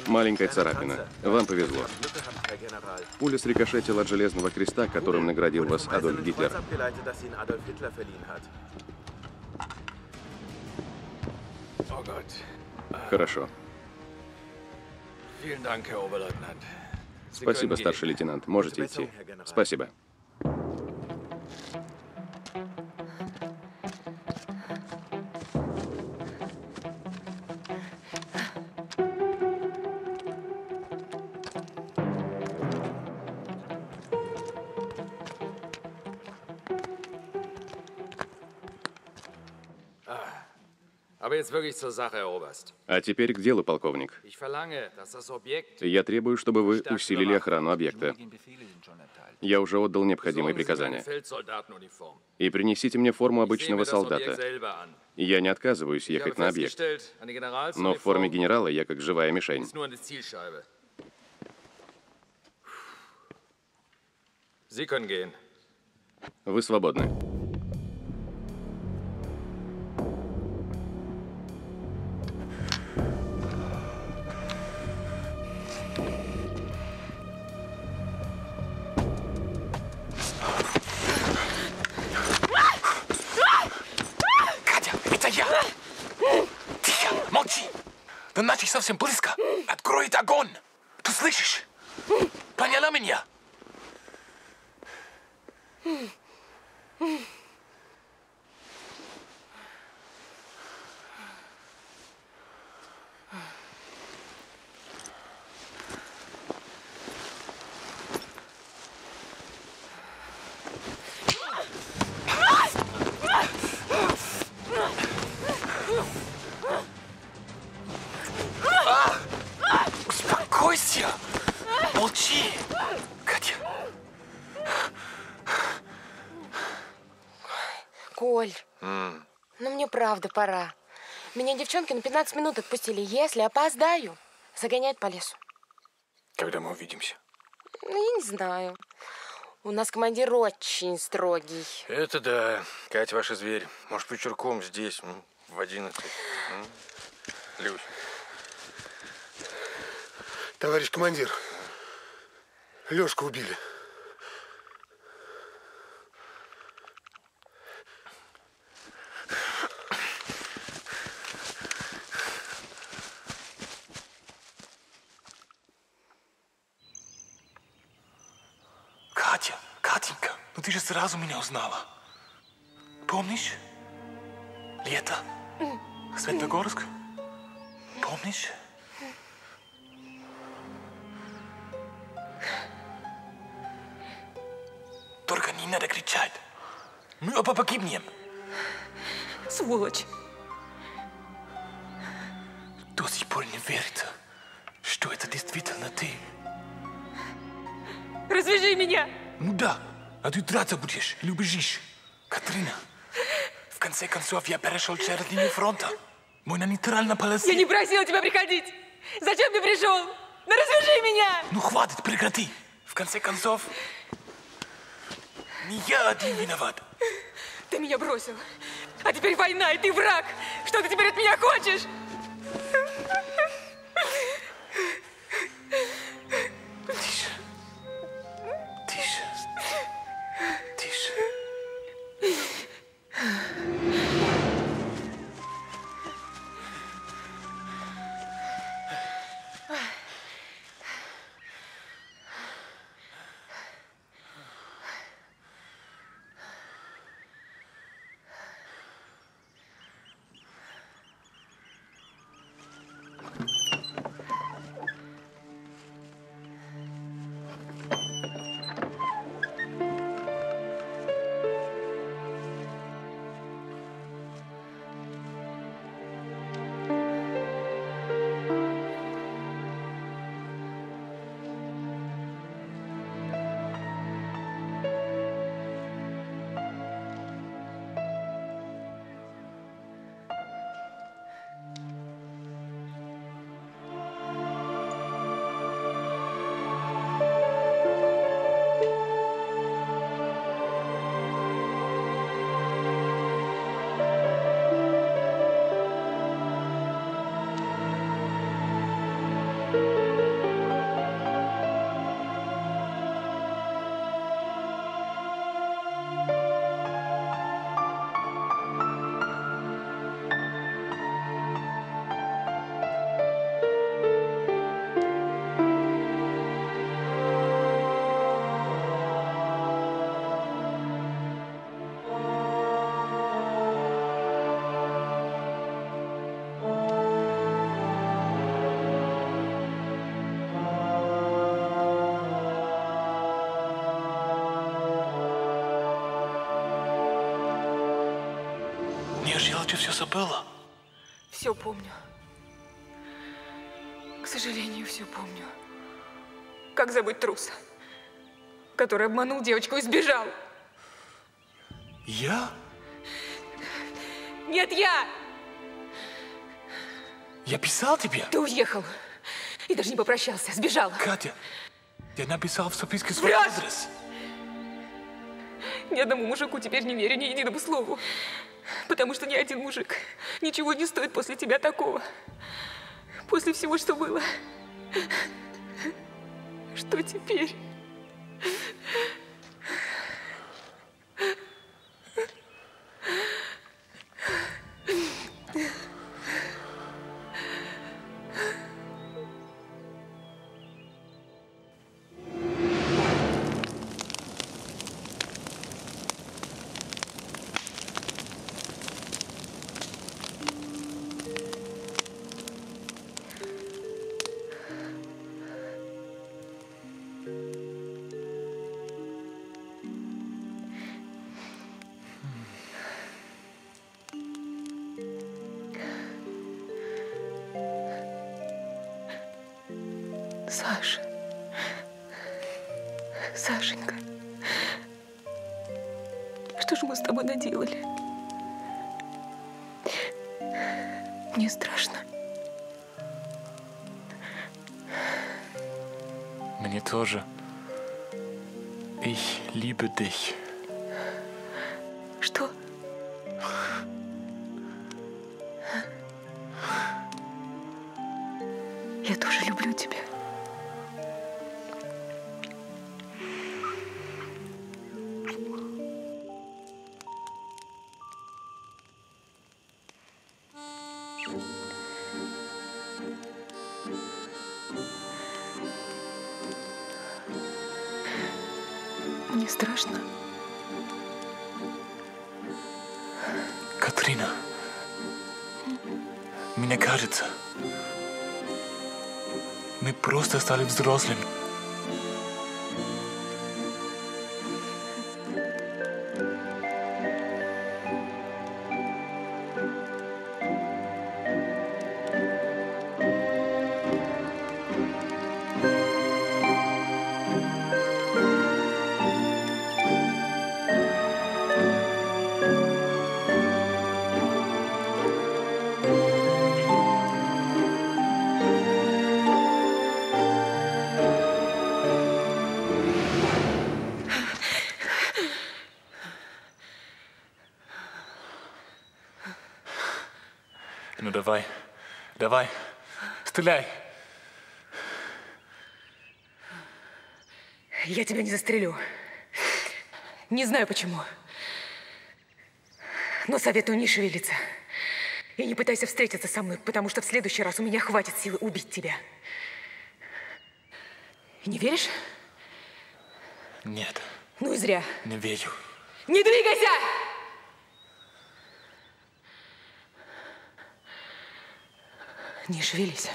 Маленькая царапина. Вам повезло. Пуля срикошетила от железного креста, которым наградил вас Адольф Гитлер. Хорошо. Спасибо, старший лейтенант. Можете идти. Спасибо. А теперь к делу, полковник. Я требую, чтобы вы усилили охрану объекта. Я уже отдал необходимые приказания. И принесите мне форму обычного солдата. Я не отказываюсь ехать на объект. Но в форме генерала я как живая мишень. Вы свободны. До наших совсем близко. Откроет огонь. Ты слышишь? Поняла меня? Успокойся! Молчи! Катя! Коль, ну мне правда пора. Меня девчонки на 15 минут отпустили. Если опоздаю, загоняют по лесу. Когда мы увидимся? Ну, я не знаю. У нас командир очень строгий. Это да. Катя, ваш зверь. Может, вечерком здесь, в 11. Люсь. Товарищ командир, Лёшку убили. Катя, Катенька, ну ты же сразу меня узнала. Помнишь? Лето? Светлогорск? Помнишь? Только не надо кричать. Мы оба погибнем. Сволочь. До сих пор не верится, что это действительно ты. Развяжи меня! Ну да, а ты драться будешь или убежишь. Катрина, в конце концов я перешел через линию фронта. Мы на нейтральной полосе. Я не просила тебя приходить! Зачем ты пришел? Ну развяжи меня! Ну хватит, прекрати. В конце концов, не я один виноват. Ты меня бросил. А теперь война, и ты враг. Что ты теперь от меня хочешь? Тише. Тише. Тише. ночью все забыла? Все помню. К сожалению, все помню. Как забыть труса, который обманул девочку и сбежал? Я? Нет, я! Я писал тебе? Ты уехал. И даже не попрощался. Сбежал. Катя, я написал в записке свой адрес. Ни одному мужику теперь не верю, ни единому слову. Потому что ни один мужик ничего не стоит после тебя такого. После всего, что было. Что теперь? Саша. Сашенька. Что же мы с тобой наделали? Мне страшно. Мне тоже. Ich liebe dich. Что? Я тоже люблю тебя. Мне страшно. Катрина, мне кажется, мы просто стали взрослыми. Ну давай, давай, стреляй. Я тебя не застрелю. Не знаю почему. Но советую не шевелиться. И не пытайся встретиться со мной, потому что в следующий раз у меня хватит силы убить тебя. Не веришь? Нет. Ну и зря. Не верю. Не двигайся! Не шевелись.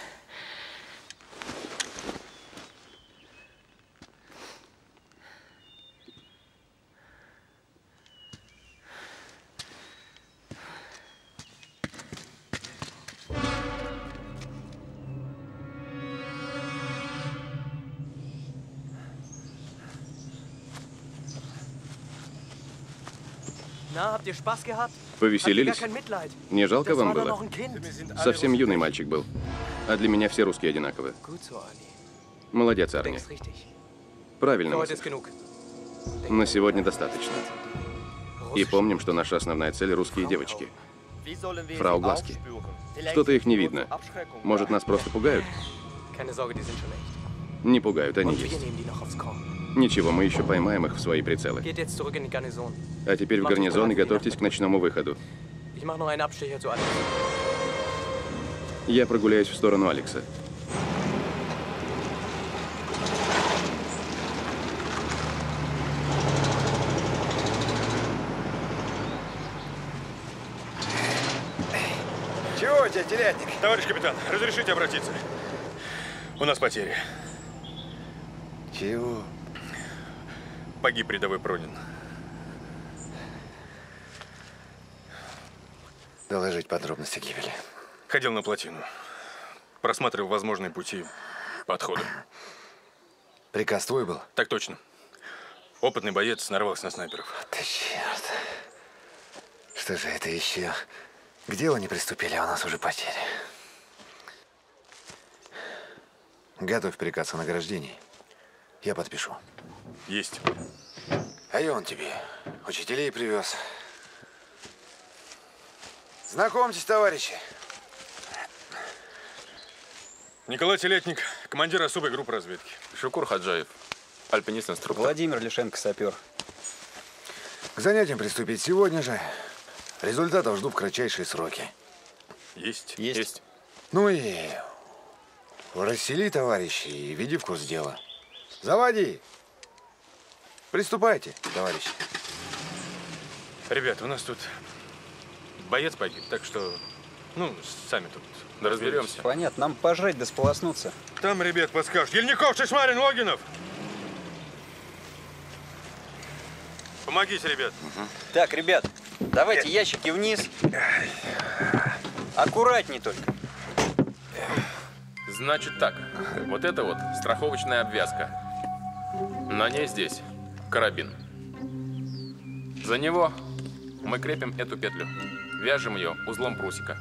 Повеселились? Не жалко вам было? Совсем юный мальчик был. А для меня все русские одинаковы. Молодец, Арни. Правильно мыслишь. На сегодня достаточно. И помним, что наша основная цель — русские девочки. Фрау Глазки. Что-то их не видно. Может, нас просто пугают? Не пугают, они есть. Ничего, мы еще поймаем их в свои прицелы. А теперь в гарнизон и готовьтесь к ночному выходу. Я прогуляюсь в сторону Алекса. Чего у тебя, телятник? Товарищ капитан, разрешите обратиться? У нас потери. Чего? Погиб рядовой Пронин. доложить подробности гибели? Ходил на плотину. Просматривал возможные пути подхода. Приказ твой был? Так точно. Опытный боец нарвался на снайперов. Ты черт. Что же это еще? К делу не приступили, а у нас уже потери. Готовь приказ о награждении. Я подпишу. Есть. А я он тебе учителей привез. Знакомьтесь, товарищи. Николай Телетник, командир особой группы разведки. Шукур Хаджаев, альпинист-инструктор. Владимир Лишенко, сапер. К занятиям приступить сегодня же. Результатов жду в кратчайшие сроки. Есть. Есть. Ну и рассели, товарищи, и веди в курс дела. Заводи. Приступайте, товарищи. Ребята, у нас тут боец погиб, так что, ну, сами тут разберемся. Понятно, нам пожрать да сполоснуться. Там ребят подскажут. Ельников, Шишмарин, Логинов. Помогите, ребят. Так, ребят, давайте ящики вниз. Аккуратней только. Значит так, вот это вот страховочная обвязка. На ней здесь карабин. За него мы крепим эту петлю. Вяжем ее узлом прусика.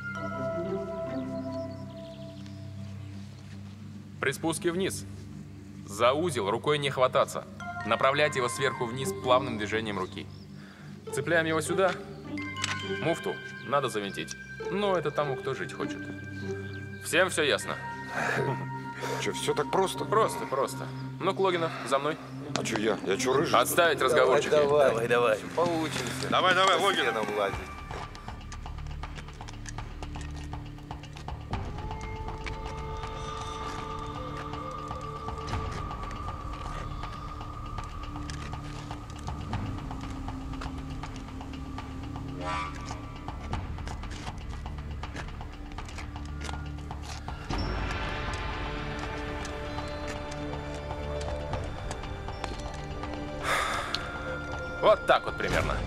При спуске вниз за узел рукой не хвататься. Направлять его сверху вниз плавным движением руки. Цепляем его сюда. Муфту надо завинтить. Но это тому, кто жить хочет. Всем все ясно? Че, все так просто? Просто. Ну, Логинов, за мной. А че я? Я че, рыжий? Отставить разговорчики. Давай. Получимся. Давай, Логинов. Вот так вот примерно.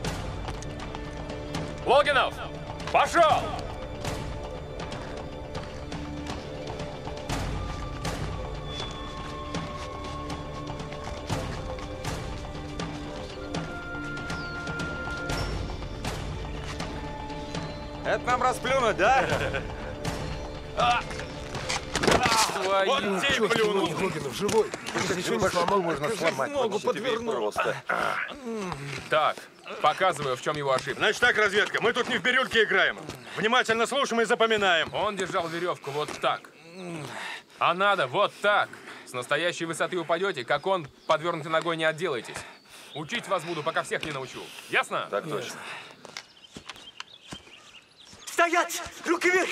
Логинов, пошел! Это нам расплюнуть, да? Вот тебе плюнул. Логинов живой. Ничего не сломал, можно сломать. Ногу подвернул. Так, показываю, в чем его ошибка. Значит так, разведка, мы тут не в бирюльке играем. Внимательно слушаем и запоминаем. Он держал веревку вот так. А надо вот так. С настоящей высоты упадете, как он, подвернутой ногой не отделаетесь. Учить вас буду, пока всех не научу. Ясно? Так точно. Стоять! Руки вверх!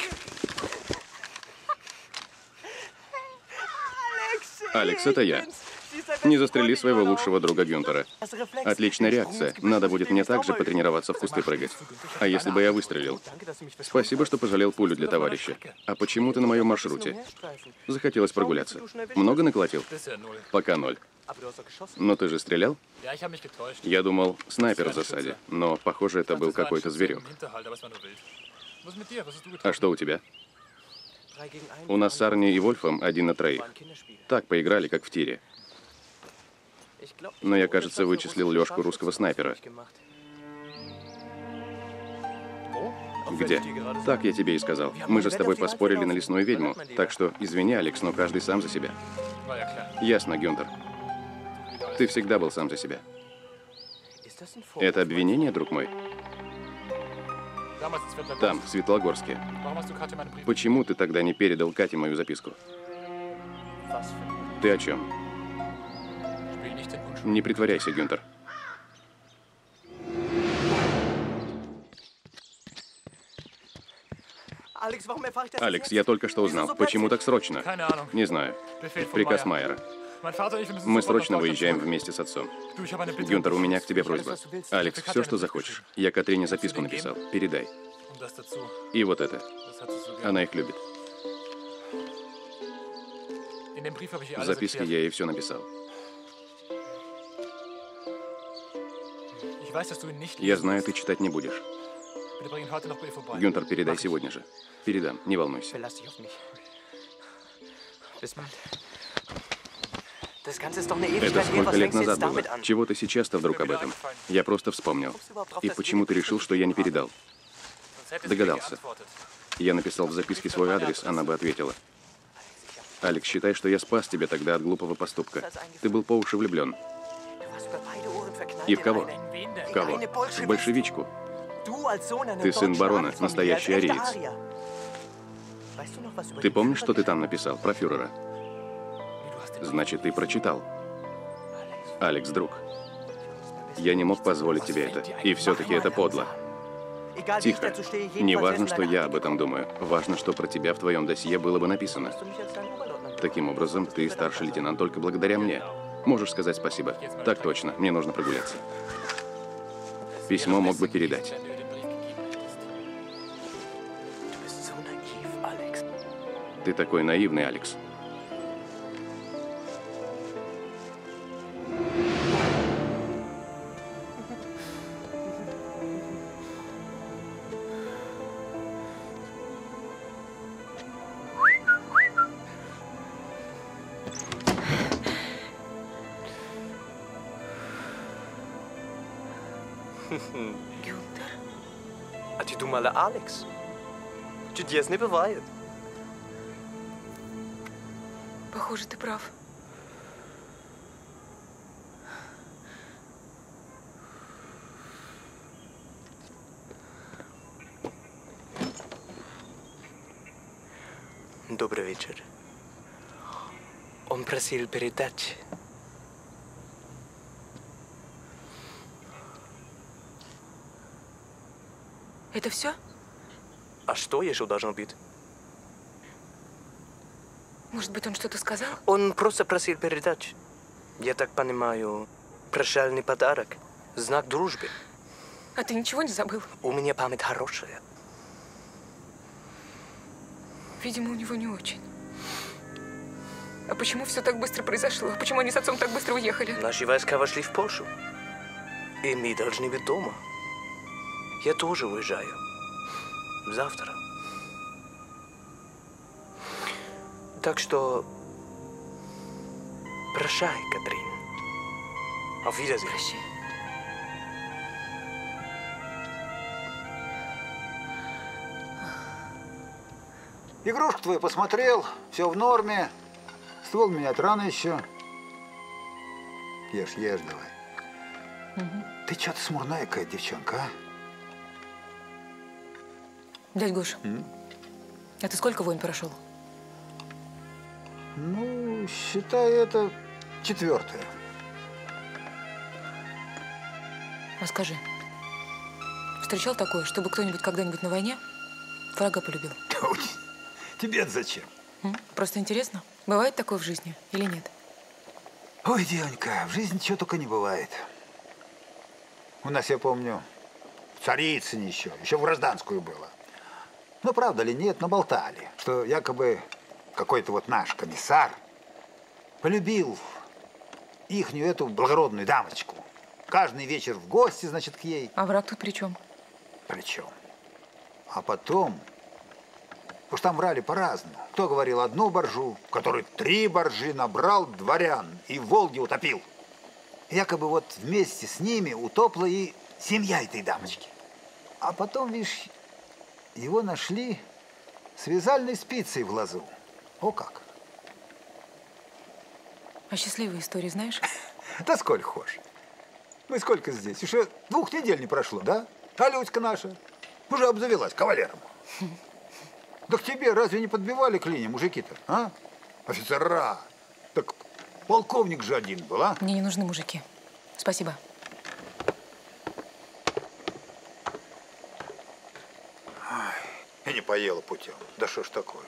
Алекс, это я. Не застрели своего лучшего друга Гюнтера. Отличная реакция. Надо будет мне также потренироваться в кусты прыгать. А если бы я выстрелил? Спасибо, что пожалел пулю для товарища. А почему ты на моем маршруте? Захотелось прогуляться. Много наколотил? Пока 0. Но ты же стрелял? Я думал, снайпер в засаде. Но, похоже, это был какой-то зверек. А что у тебя? У нас с Арни и Вольфом 1 на 3. Так поиграли, как в тире. Но я, кажется, вычислил Лёшку русского снайпера. Где? Так я тебе и сказал. Мы же с тобой поспорили на лесную ведьму. Так что, извини, Алекс, но каждый сам за себя. Ясно, Гюнтер. Ты всегда был сам за себя. Это обвинение, друг мой? Там, в Светлогорске. Почему ты тогда не передал Кате мою записку? Ты о чем? Не притворяйся, Гюнтер. Алекс, я только что узнал. Почему так срочно? Не знаю. Приказ Майера. Мы срочно выезжаем вместе с отцом. Гюнтер, у меня к тебе просьба. Алекс, все, что захочешь. Я Катрине записку написал. Передай. И вот это. Она их любит. В записке я ей все написал. Я знаю, ты читать не будешь. Гюнтер, передай сегодня же. Передам, не волнуйся. Это сколько лет назад было? Чего ты сейчас-то вдруг об этом? Я просто вспомнил. И почему ты решил, что я не передал? Догадался. Я написал в записке свой адрес, она бы ответила. Алекс, считай, что я спас тебя тогда от глупого поступка. Ты был по уши влюблен. И в кого? В кого? В большевичку. Ты сын барона, настоящий ариец. Ты помнишь, что ты там написал про фюрера? Значит, ты прочитал. Алекс, друг, я не мог позволить тебе это. И все-таки это подло. Тихо. Не важно, что я об этом думаю. Важно, что про тебя в твоем досье было бы написано. Таким образом, ты старший лейтенант только благодаря мне. Можешь сказать спасибо. Так точно, мне нужно прогуляться. Письмо мог бы передать. Ты такой наивный, Алекс. Гюнтер. А ты думала, Алекс? Чудес не бывает. Похоже, ты прав. Добрый вечер. Он просил передать. Это все? А что еще должно быть? Может быть, он что-то сказал? Он просто просил передать. Я так понимаю, прощальный подарок. Знак дружбы. А ты ничего не забыл? У меня память хорошая. Видимо, у него не очень. А почему все так быстро произошло? Почему они с отцом так быстро уехали? Наши войска вошли в Польшу. И мы должны быть дома. Я тоже уезжаю. Завтра. Так что... Прощай, Катрин. Auf Wiedersehen. Прощай. Игрушку твою посмотрел, все в норме. Ствол менять рано еще. Ешь, ешь давай. Ты что-то смурная какая девчонка, а? Дядь Гоша, а ты сколько войн прошел? Ну, считай, это 4-я. А скажи, встречал такое, чтобы кто-нибудь когда-нибудь на войне врага полюбил? Тебе-то зачем? Просто интересно, бывает такое в жизни или нет? Ой, девонька, в жизни чего только не бывает. У нас, я помню, в Царицыне еще в гражданскую было. Ну, правда ли нет, наболтали, что якобы какой-то вот наш комиссар полюбил ихнюю эту благородную дамочку. Каждый вечер в гости, значит, к ей. А враг тут при чем? При чем? А потом, уж там врали по-разному. Кто говорил одну боржу, который 3 боржи набрал дворян и в Волге утопил. Якобы вот вместе с ними утопла и семья этой дамочки. А потом, видишь, его нашли с вязальной спицей в глазу. О как! А счастливые истории знаешь? Да сколько хочешь. Мы сколько здесь? Еще 2 недель не прошло, да? А Люська наша уже обзавелась кавалером. Да к тебе разве не подбивали клинья мужики-то, а? Офицера. Так полковник же один был, а? Мне не нужны мужики. Спасибо. И не поела путем. Да что ж такое?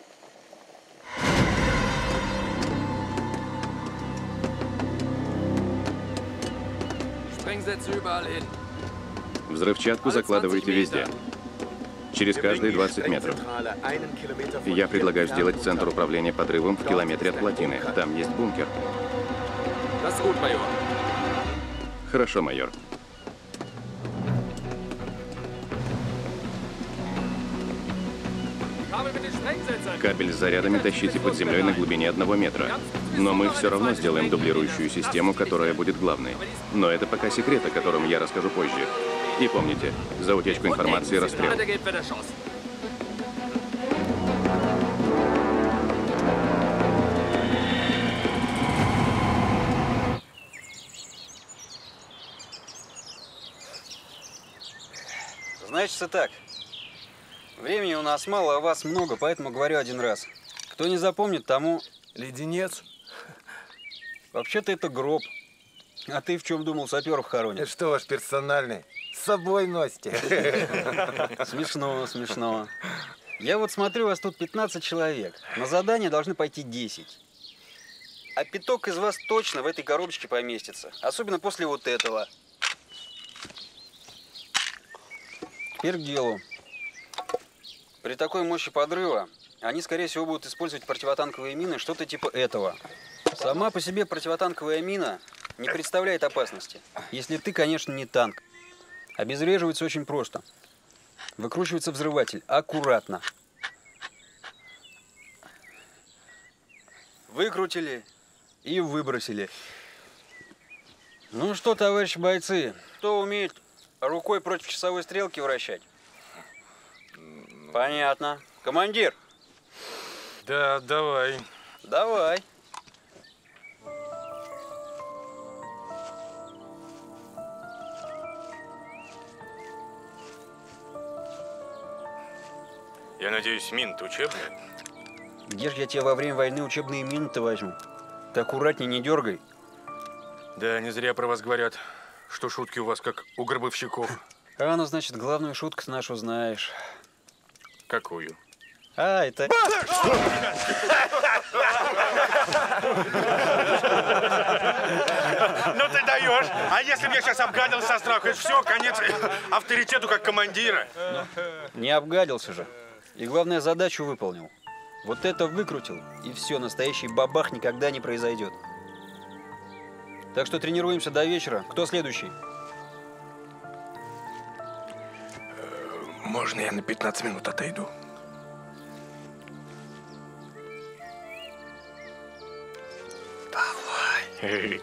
Взрывчатку закладывайте везде. Через каждые 20 метров. Я предлагаю сделать центр управления подрывом в километре от плотины. Там есть бункер. Хорошо, майор. Кабель с зарядами тащите под землей на глубине 1 метра. Но мы все равно сделаем дублирующую систему, которая будет главной. Но это пока секрет, о котором я расскажу позже. И помните, за утечку информации расстрел. Значится так. Времени у нас мало, а вас много, поэтому говорю один раз. Кто не запомнит, тому... Леденец. Вообще-то это гроб. А ты в чем думал, саперов хоронят? Это что ваш персональный? С собой носите. Смешно, смешно. Я вот смотрю, у вас тут 15 человек. На задание должны пойти 10. А пяток из вас точно в этой коробочке поместится. Особенно после вот этого. Теперь к делу. При такой мощи подрыва они, скорее всего, будут использовать противотанковые мины, что-то типа этого. Сама по себе противотанковая мина не представляет опасности. Если ты, конечно, не танк. Обезвреживается очень просто. Выкручивается взрыватель. Аккуратно. Выкрутили и выбросили. Ну что, товарищи бойцы, кто умеет рукой против часовой стрелки вращать? Понятно. Командир? Да, давай. Давай. Я надеюсь, мины-то учебные? Где же я тебе во время войны учебные мины-то возьму? Ты аккуратней, не дергай. Да, не зря про вас говорят, что шутки у вас как у гробовщиков. А, ну, значит, главную шутку нашу знаешь. Какую? А, это... Ну ты даешь. А если бы я сейчас обгадил со страху, это все, конец авторитету как командира. Не обгадился же. И главное, задачу выполнил. Вот это выкрутил, и все, настоящий бабах никогда не произойдет. Так что тренируемся до вечера. Кто следующий? Можно я на 15 минут отойду? Давай.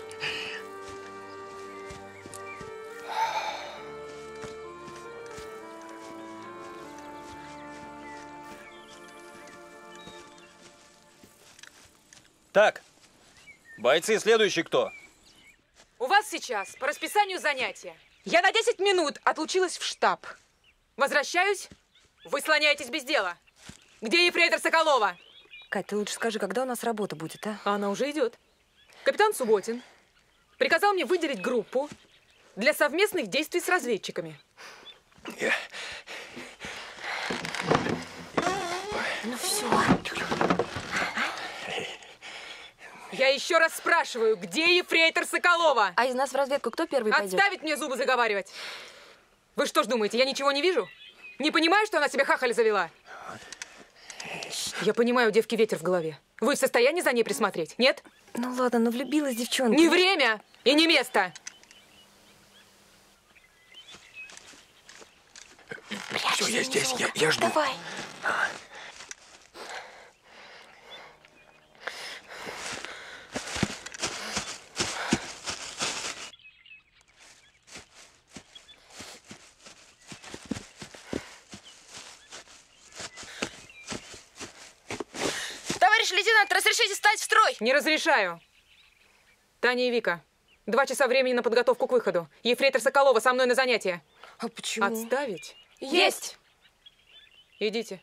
Так, бойцы, следующий кто? У вас сейчас по расписанию занятия. Я на 10 минут отлучилась в штаб. Возвращаюсь, вы слоняетесь без дела. Где ефрейтор Соколова? Кать, ты лучше скажи, когда у нас работа будет, а? Она уже идет. Капитан Субботин приказал мне выделить группу для совместных действий с разведчиками. Ну все. Я еще раз спрашиваю, где ефрейтор Соколова? А из нас в разведку кто первый пойдет? Отставить мне зубы заговаривать. Вы что ж думаете, я ничего не вижу? Не понимаю, что она себе хахаль завела? Я понимаю, у девки ветер в голове. Вы в состоянии за ней присмотреть, нет? Ну ладно, но влюбилась девчонка. Не время и не место. Все, я здесь, я жду. Давай. Товарищ лейтенант, разрешите встать в строй? Не разрешаю. Таня и Вика, 2 часа времени на подготовку к выходу. Ефрейтор Соколова со мной на занятия. А почему? Отставить? Есть. Идите.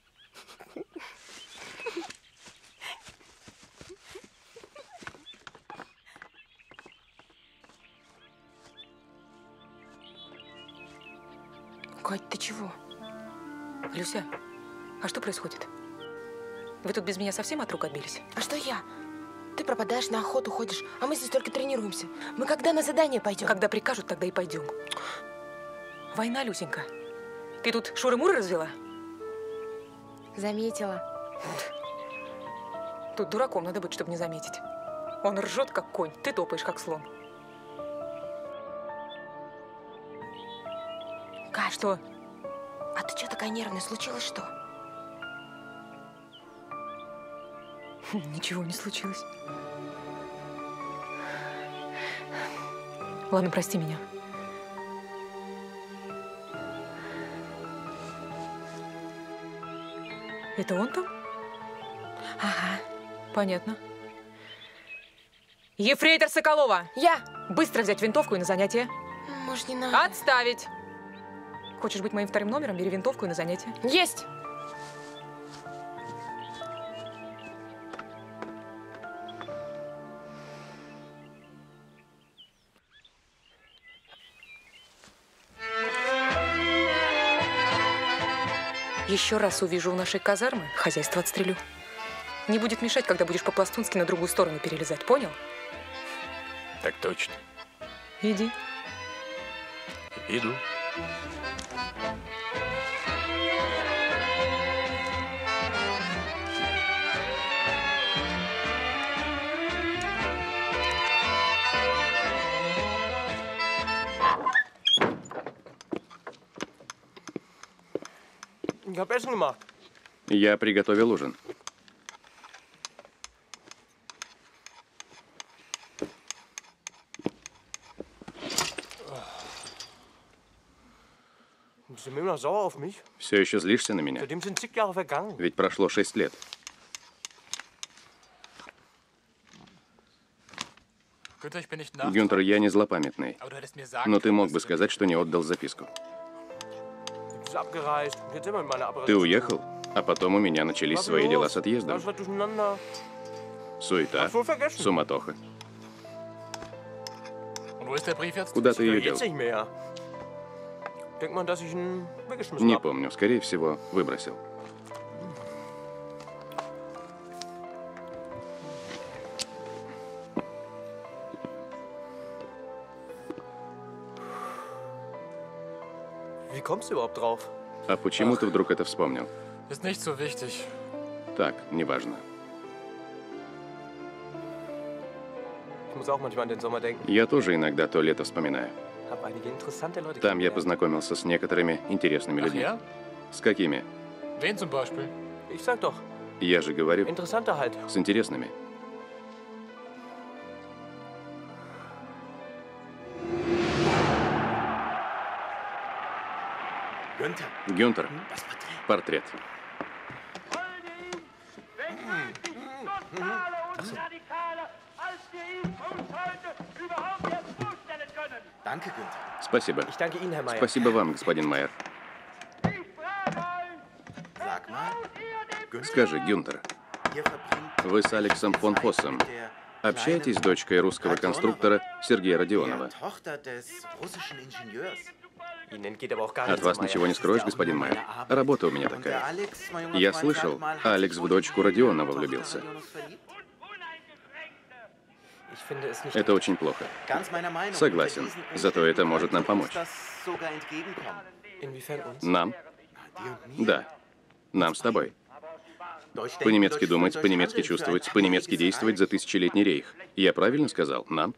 Кать, ты чего? Люся, а что происходит? Вы тут без меня совсем от рук отбились? А что я? Ты пропадаешь, на охоту ходишь, а мы здесь только тренируемся. Мы когда на задание пойдем? Когда прикажут, тогда и пойдем. Война, Люсенька. Ты тут шуры-муры развела? Заметила. Тут дураком надо быть, чтобы не заметить. Он ржет, как конь, ты топаешь, как слон. Кать, что? А ты что такая нервная? Случилось что? Ничего не случилось. Ладно, прости меня. Это он там? Ага. Понятно. Ефрейтор Соколова! Я! Быстро взять винтовку и на занятие. Может, не надо? Отставить! Хочешь быть моим вторым номером, бери винтовку и на занятие. Есть! Еще раз увижу у нашей казармы, хозяйство отстрелю. Не будет мешать, когда будешь по-пластунски на другую сторону перелезать, понял? Так точно. Иди. Иду. Я приготовил ужин. Все еще злишься на меня? Ведь прошло 6 лет. Гюнтер, я не злопамятный. Но ты мог бы сказать, что не отдал записку. Ты уехал, а потом у меня начались свои дела с отъездом. Суета, суматоха. Куда ты ее дел? Не помню, скорее всего, выбросил. А почему ты вдруг это вспомнил? Так, неважно. Я тоже иногда то лето вспоминаю. Там я познакомился с некоторыми интересными людьми. С какими? Я же говорю, с интересными. Гюнтер, портрет. Спасибо. Спасибо вам, господин Майер. Скажи, Гюнтер, вы с Алексом фон Фоссом общаетесь с дочкой русского конструктора Сергея Родионова? От вас ничего не скроешь, господин Майер. Работа у меня такая. Я слышал, Алекс в дочку Родионова влюбился. Это очень плохо. Согласен. Зато это может нам помочь. Нам? Да. Нам с тобой. По-немецки думать, по-немецки чувствовать, по-немецки действовать за тысячелетний рейх. Я правильно сказал? Нам?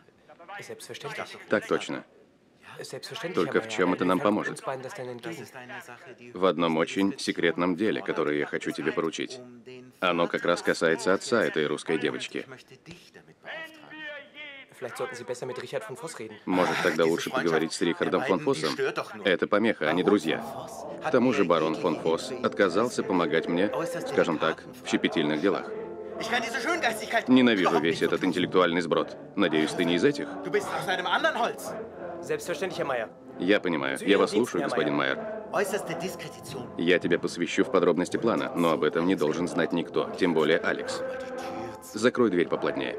Так точно. Только в чем это нам поможет? В одном очень секретном деле, которое я хочу тебе поручить. Оно как раз касается отца этой русской девочки. Может, тогда лучше поговорить с Рихардом фон Фоссом? Это помеха, а не друзья. К тому же барон фон Фосс отказался помогать мне, скажем так, в щепетильных делах. Ненавижу весь этот интеллектуальный сброд. Надеюсь, ты не из этих? Я понимаю. Я вас слушаю, господин Майер. Я тебя посвящу в подробности плана, но об этом не должен знать никто, тем более Алекс. Закрой дверь поплотнее.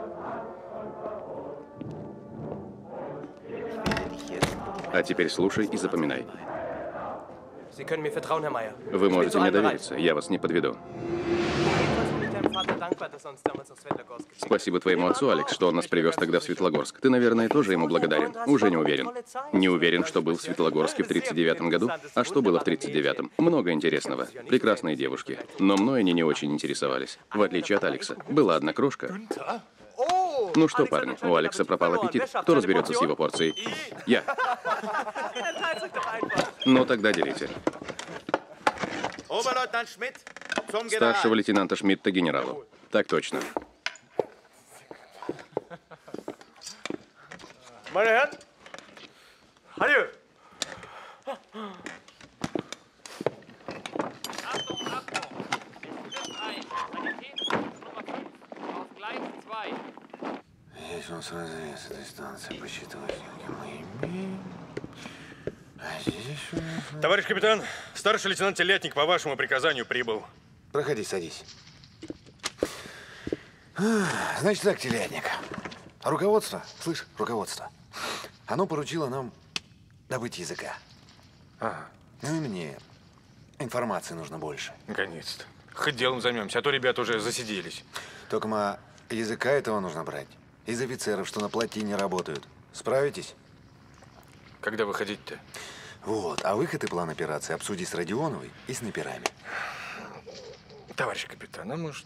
А теперь слушай и запоминай. Вы можете мне довериться, я вас не подведу. Спасибо твоему отцу, Алекс, что он нас привез тогда в Светлогорск. Ты, наверное, тоже ему благодарен. Уже не уверен. Не уверен, что был в Светлогорске в 1939 году. А что было в 1939? Много интересного. Прекрасные девушки. Но мной они не очень интересовались. В отличие от Алекса. Была одна крошка. Ну что, парни, у Алекса пропал аппетит. Кто разберется с его порцией? Я. Ну, тогда делите. Старшего лейтенанта Шмидта генералу. Так точно. Meine Herren, adieu. Если он сразу с этой станции посчитывает, мы имеем. А здесь у нас... Товарищ капитан, старший лейтенант Телятник по вашему приказанию прибыл. Проходи, садись. Значит так, Телятник. Руководство, слышь, руководство, оно поручило нам добыть языка. Ага. Ну и мне информации нужно больше. Наконец-то. Хоть делом займемся, а то ребята уже засиделись. Только языка этого нужно брать. Из офицеров, что на плотине работают. Справитесь? Когда выходить-то? Вот. А выход и план операции обсуди с Родионовой и снайперами. Товарищ капитан, а может,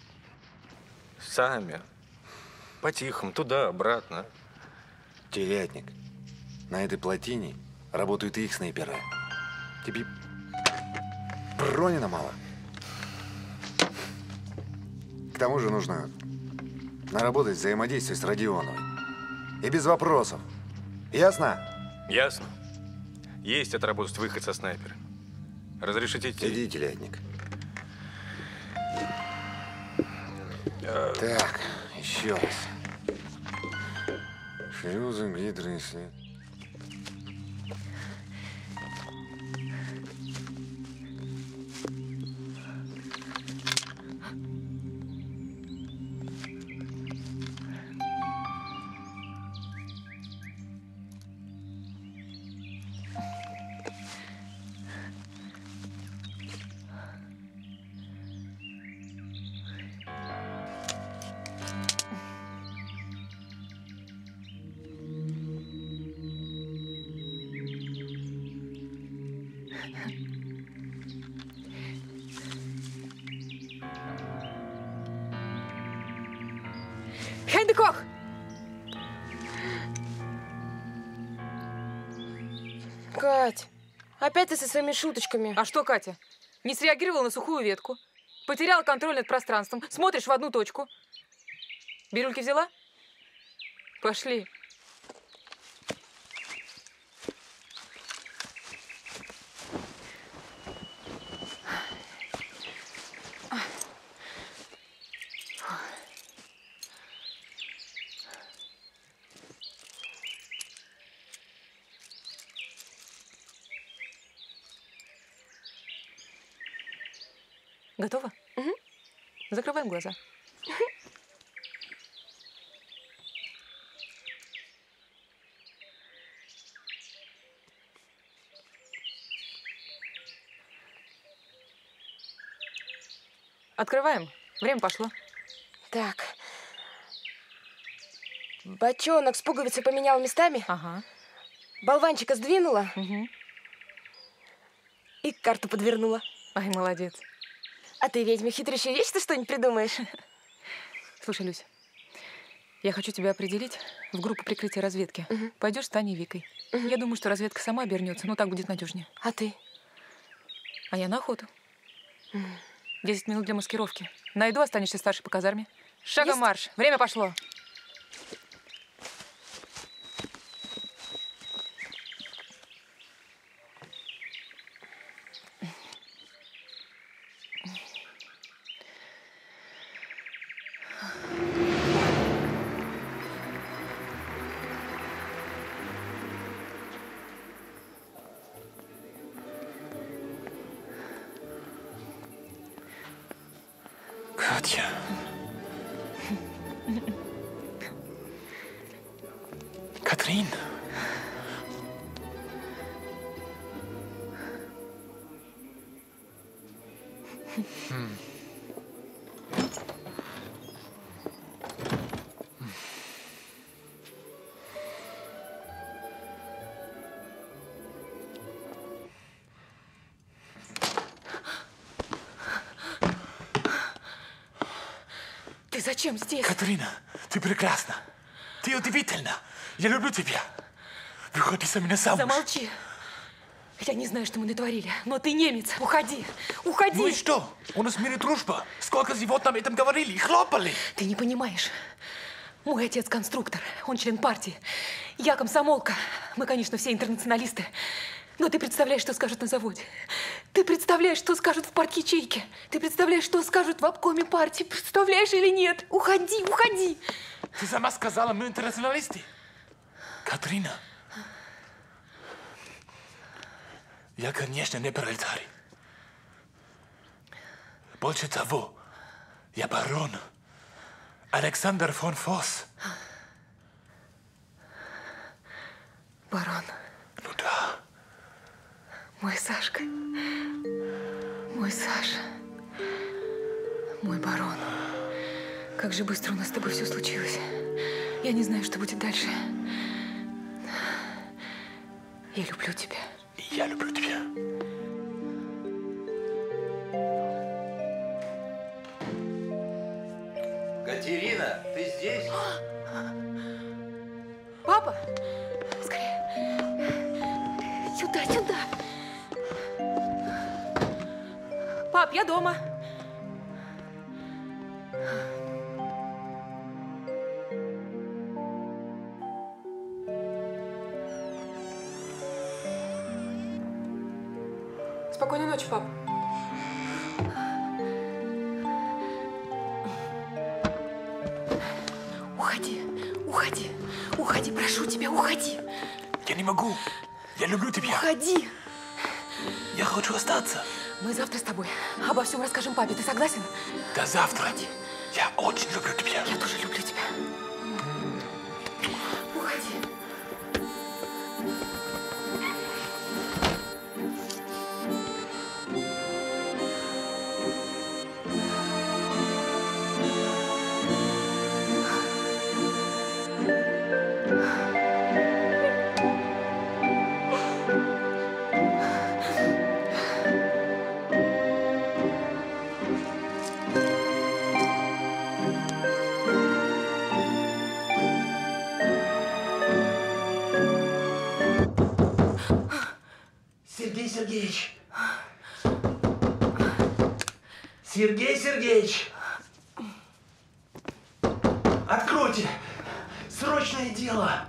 сами, по-тихому, туда-обратно? Телятник, на этой плотине работают и их снайпера. Тебе Пронина мало. К тому же нужно наработать взаимодействие с Родионовой. И без вопросов. Ясно? Ясно. Есть отработать выход со снайпера. Разрешите идти? Иди, Телятник. Так, еще раз. Шлюзы, гидры, след. Хендекох! Кать, опять ты со своими шуточками. А что, Катя? Не среагировала на сухую ветку. Потеряла контроль над пространством. Смотришь в одну точку. Бирюльки взяла? Пошли. Готово? Угу. Закрываем глаза. Открываем. Время пошло. Так. Бочонок с пуговицей поменял местами. Ага. Болванчика сдвинула. Угу. И карту подвернула. Ай, молодец. А ты, ведьма хитрющая, есть, ты что-нибудь придумаешь? Слушай, Люсь, я хочу тебя определить в группу прикрытия разведки. Угу. Пойдешь с Таней и Викой. Угу. Я думаю, что разведка сама обернется, но так будет надежнее. А ты? А я на охоту. Угу. 10 минут для маскировки. Найду, останешься старшей по казарме. Шагом Есть. марш. Время пошло. Катя. Катрин. Ты зачем здесь? Катрина, ты прекрасна. Ты удивительна. Я люблю тебя. Выходи за меня замуж. Замолчи. Я не знаю, что мы натворили, но ты немец. Уходи, уходи. Ну и что? У нас в мире дружба. Сколько зевот нам этом говорили и хлопали. Ты не понимаешь. Мой отец конструктор, он член партии. Я комсомолка. Мы, конечно, все интернационалисты. Но ты представляешь, что скажут на заводе. Ты представляешь, что скажут в партячейке. Ты представляешь, что скажут в обкоме партии. Представляешь или нет? Уходи, уходи. Ты сама сказала, мы интернационалисты. Катрина. Я, конечно, не пролетарий. Больше того, я барон. Александр фон Фосс. Барон. Ну да. Мой Сашка. Мой Саша. Мой барон. Как же быстро у нас с тобой все случилось. Я не знаю, что будет дальше. Я люблю тебя. И я люблю тебя. Катерина, ты здесь? Папа! Скорее. Сюда, сюда. Пап, я дома. Спокойной ночи, пап. Уходи, уходи, уходи, прошу тебя, уходи. Я не могу. Я люблю тебя. Уходи. Я хочу остаться. Мы завтра с тобой обо всем расскажем папе. Ты согласен? До завтра. Уходи. Я очень люблю тебя. Я тоже люблю тебя. Уходи. Сергеевич! Сергей Сергеевич! Откройте! Срочное дело!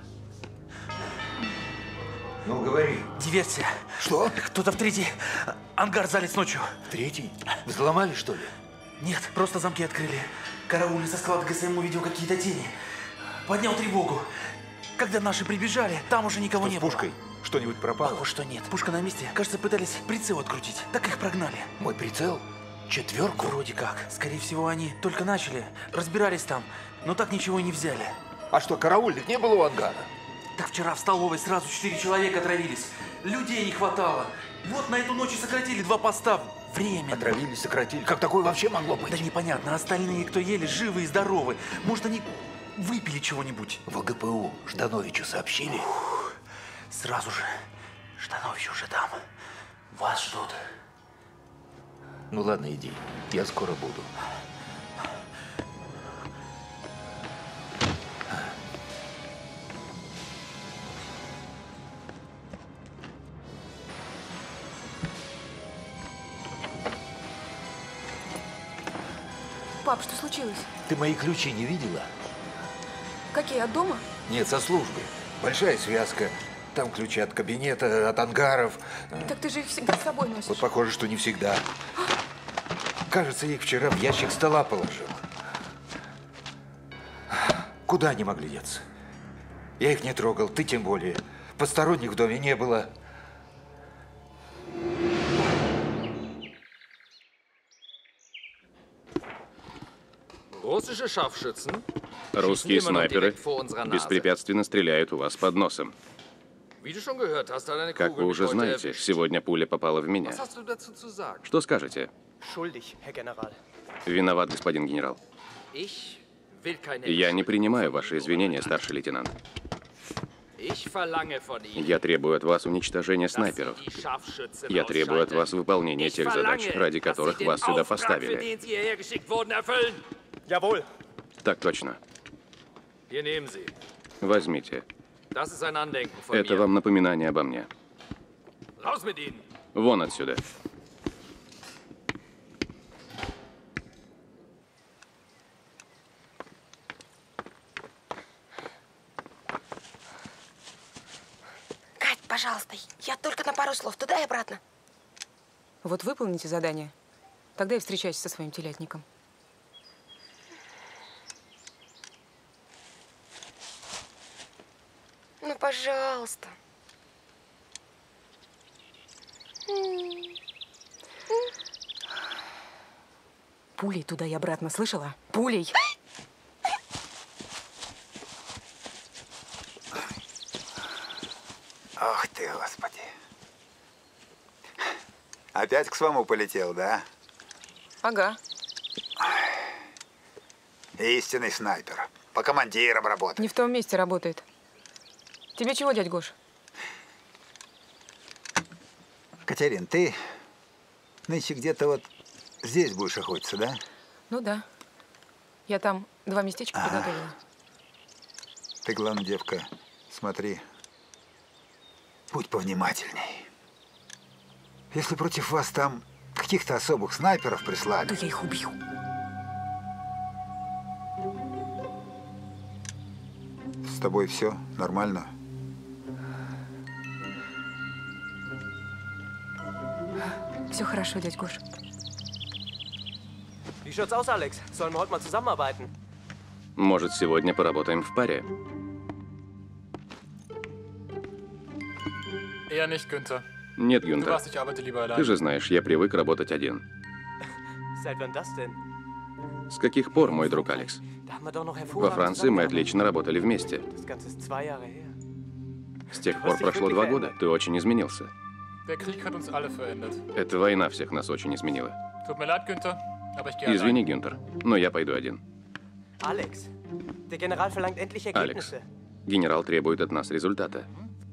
Ну, говори. Диверсия. Что? Кто-то в третий ангар залез ночью. В третий? Взломали, что ли? Нет, просто замки открыли. Караульный со склада ГСМ увидел какие-то тени. Поднял тревогу. Когда наши прибежали, там уже никого не было. С пушкой? Что-нибудь пропало? Похоже, что нет. Пушка на месте. Кажется, пытались прицел открутить. Так их прогнали. Мой прицел? Четверку? Вроде как. Скорее всего, они только начали. Разбирались там, но так ничего и не взяли. А что, караульных не было у ангара? Так вчера в столовой сразу 4 человека отравились. Людей не хватало. Вот на эту ночь и сократили 2 поста. Временно. Отравились, сократили. Как такое вообще могло быть? Да непонятно. Остальные, кто ели, живы и здоровы. Может, они выпили чего-нибудь? В ГПУ Ждановичу сообщили? Сразу же. Жданович уже там. Вас ждут. Ну ладно, иди. Я скоро буду. Пап, что случилось? Ты мои ключи не видела? Какие, от дома? Нет, со службы. Большая связка. Там ключи от кабинета, от ангаров. Так ты же их всегда с собой носишь. Вот похоже, что не всегда. Кажется, я их вчера в ящик стола положил. Куда они могли деться? Я их не трогал, ты тем более. Посторонних в доме не было. Русские снайперы беспрепятственно стреляют у вас под носом. Как вы уже знаете, сегодня пуля попала в меня. Что скажете? Виноват, господин генерал. Я не принимаю ваши извинения, старший лейтенант. Я требую от вас уничтожения снайперов. Я требую от вас выполнения тех задач, ради которых вас сюда поставили. Так точно. Возьмите. Это вам напоминание обо мне. Вон отсюда. Кать, пожалуйста, я только на пару слов, туда и обратно. Вот выполните задание, тогда и встречайся со своим телятником. Ну, пожалуйста. Пулей туда и обратно, слышала? Пулей! Ох ты, Господи. Опять к своему полетел, да? Ага. Истинный снайпер. По командирам работает. Не в том месте работает. Тебе чего, дядь Гош? Катерин, ты нынче где-то вот здесь будешь охотиться, да? Ну да. Я там 2 местечка приготовила. Ты, главное, девка, смотри, будь повнимательней. Если против вас там каких-то особых снайперов прислали… То я их убью. С тобой все нормально? Все хорошо, дядь Гош. Wie schaut's aus, Alex? Sollen wir heute mal zusammenarbeiten? Может, сегодня поработаем в паре? Eher nicht, Günther. Нет, Du Гюнтер. weißt, ich arbeite lieber Ты allein. же знаешь, я привык работать один. Seit wann das denn? С каких пор, мой друг Алекс? Da haben wir doch noch Во hervorragend Франции мы zusammengearbeitet. отлично работали вместе. Das Ganze ist 2 Jahre her. С тех пор прошло 2 года. Ты очень изменился. Der Krieg hat uns alle verändert. Эта война всех нас очень изменила. Tut mir leid, Günther, aber ich gehe Извини, allein. Гюнтер, но я пойду один. Alex, der General verlangt endlich Алекс, Ergebnisse. генерал требует от нас результата.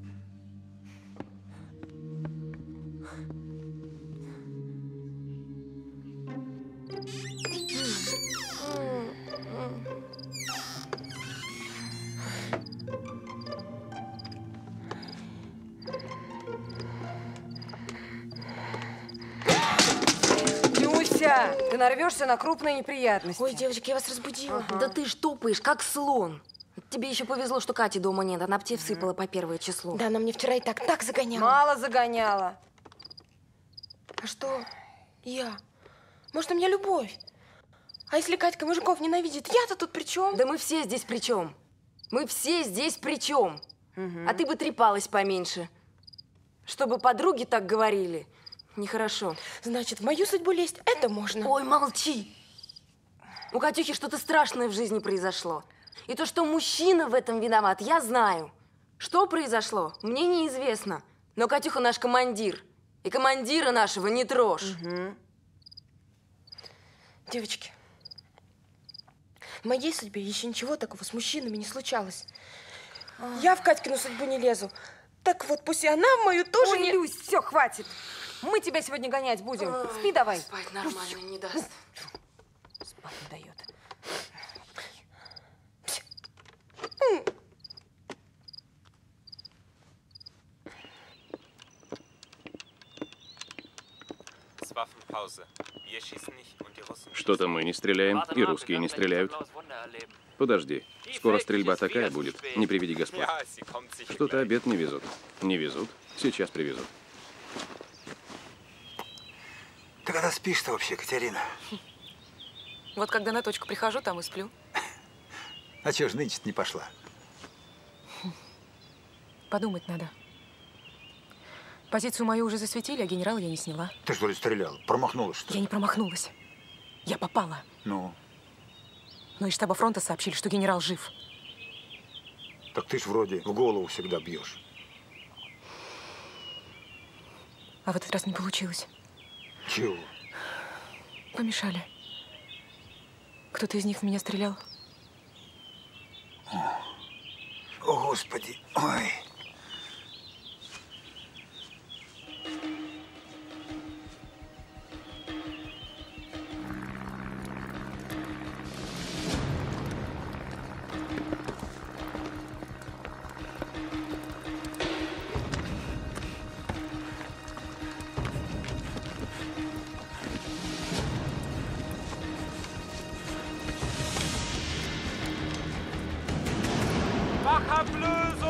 Люся, ты нарвешься на крупные неприятности. Ой, девочки, я вас разбудила. Да ты ж тупаешь, как слон. Тебе еще повезло, что Кати дома нет. Она б тебе всыпала по 1 число. Да, она мне вчера и так загоняла. Мало загоняла. А что? Я? Может, у меня любовь? А если Катька мужиков ненавидит, я-то тут при чем? Да мы все здесь при чем? Мы все здесь при чем? А ты бы трепалась поменьше. Чтобы подруги так говорили. Нехорошо. Значит, в мою судьбу лезть это можно. Ой, молчи. У Катюхи что-то страшное в жизни произошло. И то, что мужчина в этом виноват, я знаю. Что произошло, мне неизвестно. Но Катюха наш командир. И командира нашего не трожь. Девочки, в моей судьбе еще ничего такого с мужчинами не случалось. Я в Катькину судьбу не лезу. Так вот, пусть и она в мою тоже Ой, не… Люсь, все, хватит. Мы тебя сегодня гонять будем. Спи давай. Спать нормально не даст. Спать не дает. Что-то мы не стреляем, и русские не стреляют. Подожди, скоро стрельба такая будет, не приведи Господь. Что-то обед не везут. Не везут, сейчас привезут. Ты когда спишь-то вообще, Катерина? Вот когда на точку прихожу, там и сплю. А чё ж нынче не пошла? Подумать надо. Позицию мою уже засветили, а генерала я не сняла. Ты что ли стрелял? Промахнулась, что ли? Я не промахнулась. Я попала. Ну? Но из штаба фронта сообщили, что генерал жив. Так ты ж вроде в голову всегда бьешь. А в этот раз не получилось. Чего? Помешали. Кто-то из них в меня стрелял. О, Господи. Ой. la bleuse